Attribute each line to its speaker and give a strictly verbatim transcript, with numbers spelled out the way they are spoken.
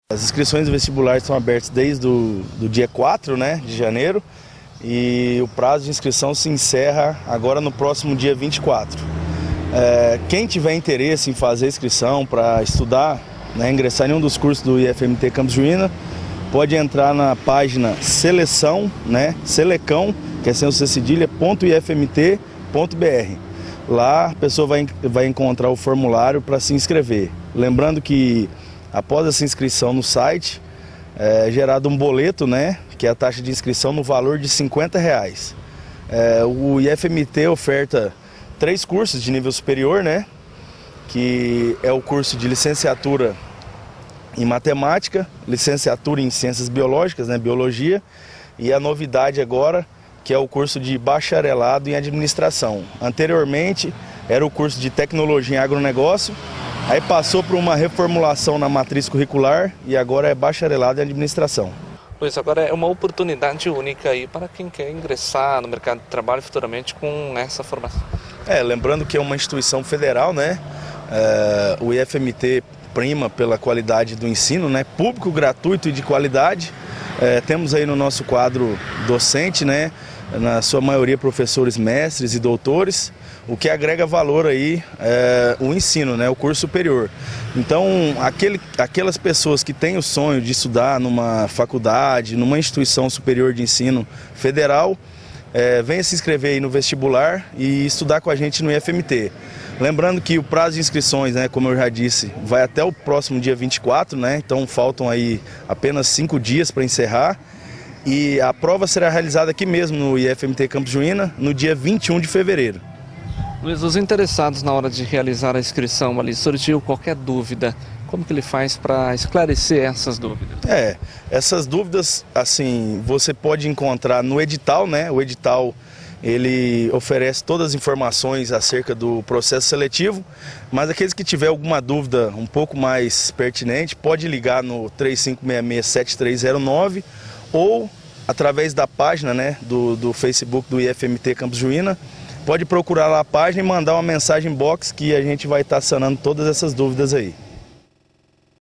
Speaker 1: As inscrições do vestibular estão abertas desde o do dia quatro, né, de janeiro, e o prazo de inscrição se encerra agora no próximo dia vinte e quatro. É, quem tiver interesse em fazer inscrição para estudar, né, ingressar em um dos cursos do I F M T Campos Juína, pode entrar na página seleção, né, selecão, que é sem o C cedilha, ponto I F M T ponto B R. Lá a pessoa vai, vai encontrar o formulário para se inscrever. Lembrando que após essa inscrição no site, é gerado um boleto, né, que é a taxa de inscrição no valor de cinquenta reais. É, o I F M T oferta três cursos de nível superior, né, que é o curso de licenciatura em matemática, licenciatura em ciências biológicas, né, biologia, e a novidade agora, que é o curso de bacharelado em administração. Anteriormente era o curso de tecnologia em agronegócio, aí passou por uma reformulação na matriz curricular e agora é bacharelado em administração.
Speaker 2: Pois agora é uma oportunidade única aí para quem quer ingressar no mercado de trabalho futuramente com essa formação.
Speaker 1: É, lembrando que é uma instituição federal, né? É, o I F M T prima pela qualidade do ensino, né? Público, gratuito e de qualidade. É, temos aí no nosso quadro docente, né? Na sua maioria professores mestres e doutores, o que agrega valor aí é o ensino, né, o curso superior. Então, aquele, aquelas pessoas que têm o sonho de estudar numa faculdade, numa instituição superior de ensino federal, é, venha se inscrever aí no vestibular e estudar com a gente no I F M T. Lembrando que o prazo de inscrições, né, como eu já disse, vai até o próximo dia vinte e quatro, né, então faltam aí apenas cinco dias para encerrar. E a prova será realizada aqui mesmo no I F M T Campos Juína, no dia vinte e um de fevereiro.
Speaker 2: Luiz, os interessados na hora de realizar a inscrição ali, surgiu qualquer dúvida, como que ele faz para esclarecer essas dúvidas? É,
Speaker 1: essas dúvidas, assim, você pode encontrar no edital, né? O edital, ele oferece todas as informações acerca do processo seletivo, mas aqueles que tiver alguma dúvida um pouco mais pertinente, pode ligar no três cinco seis seis, sete três zero nove ou através da página, né, do, do Facebook do I F M T Campos Juína. Pode procurar lá a página e mandar uma mensagem box que a gente vai estar sanando todas essas dúvidas aí.